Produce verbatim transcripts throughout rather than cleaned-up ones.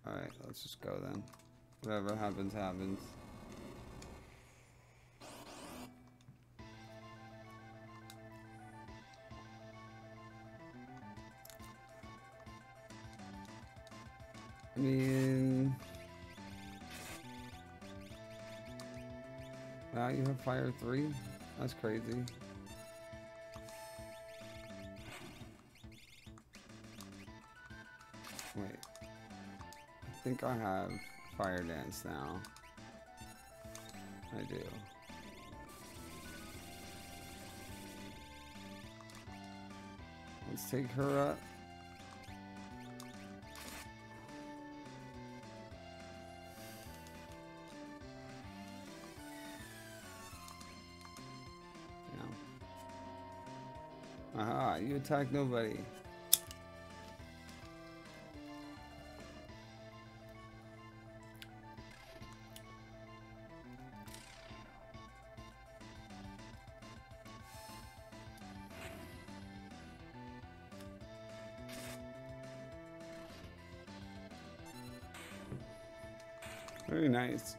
Alright, let's just go then. Whatever happens, happens. I mean... Wow, you have fire three? That's crazy. Wait. I think I have fire dance now. I do. Let's take her up. Aha, you attack nobody. Very nice.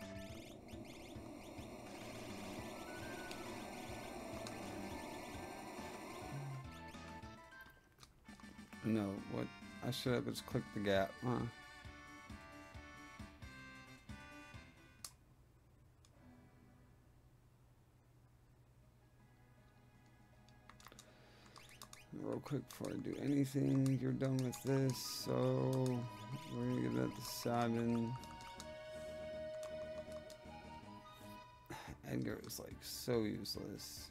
No, what? I should have just clicked the gap, huh? Real quick before I do anything, you're done with this, so we're gonna give that to Sabin. Edgar is like so useless.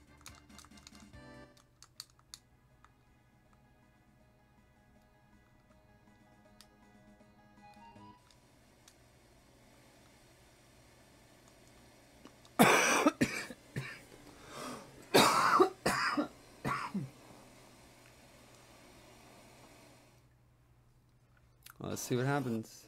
Let's see what happens.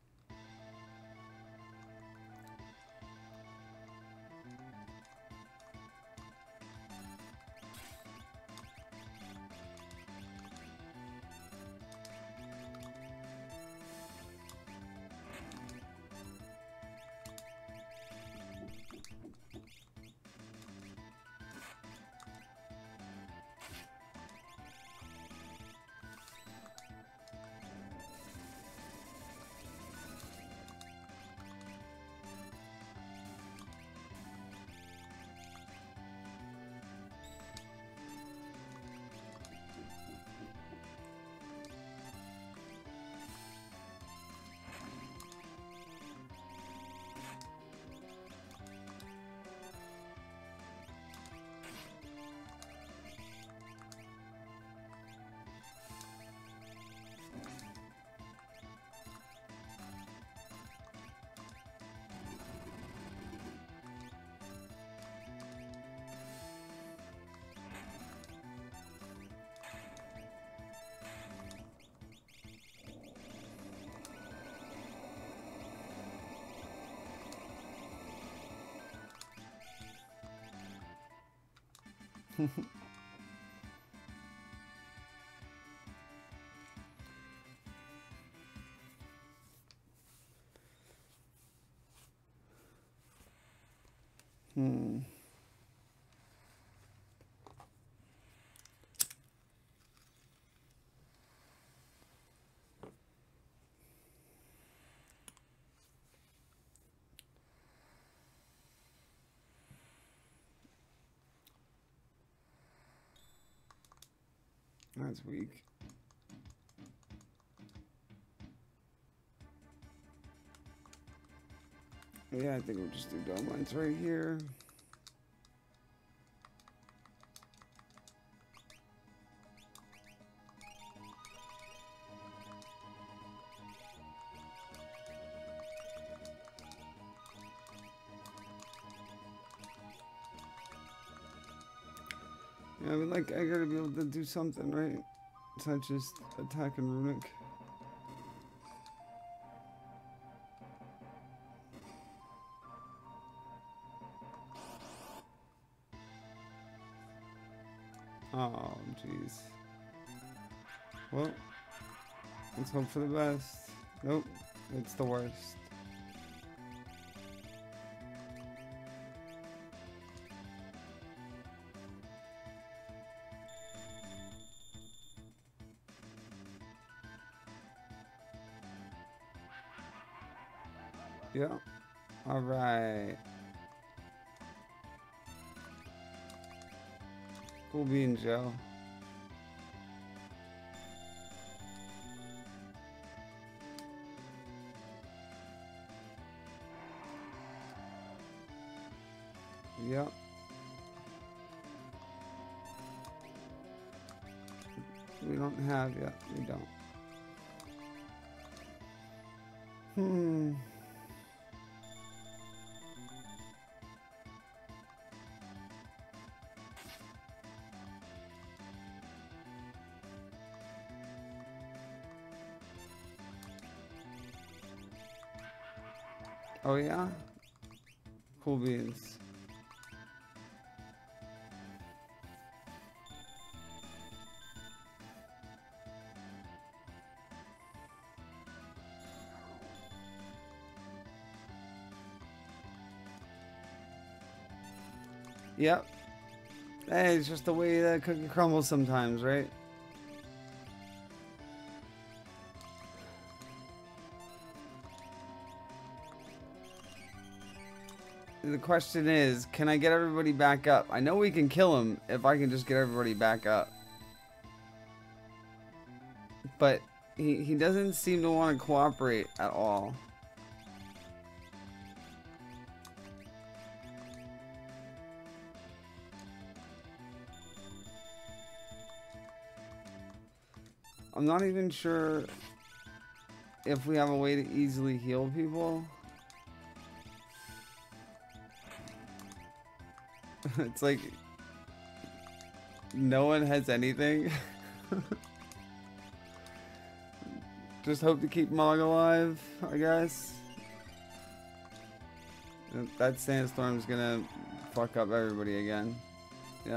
Hmm. That's weak. Yeah, I think we'll just do dome lines right here. Yeah, I would like Edgar to be able to do something, right? It's not just attacking Runic. Oh, jeez. Well, let's hope for the best. Nope. It's the worst. Yeah. All right. Cool beans, Joe. Yep. We don't have yet. We don't. Hmm. Oh yeah? Cool beans. Yep. Hey, it's just the way that cookie crumbles sometimes, right? The question is, can I get everybody back up? I know we can kill him if I can just get everybody back up. But he, he doesn't seem to want to cooperate at all. I'm not even sure if we have a way to easily heal people. It's like no one has anything. Just hope to keep Mog alive, I guess. That sandstorm's gonna fuck up everybody again. Yeah.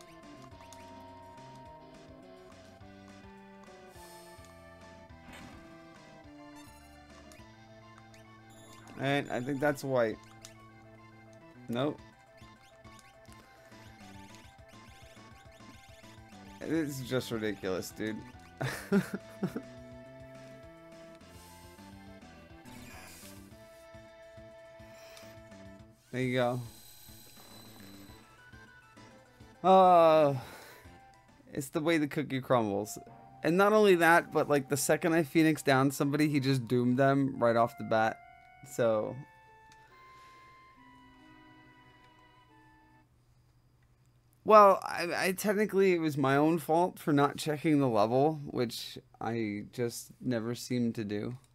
And I think that's white. Nope. It's just ridiculous, dude. There you go. Uh, it's the way the cookie crumbles. And not only that, but like the second I Phoenix down somebody, he just doomed them right off the bat. So... Well, I, I technically it was my own fault for not checking the level, which I just never seem to do.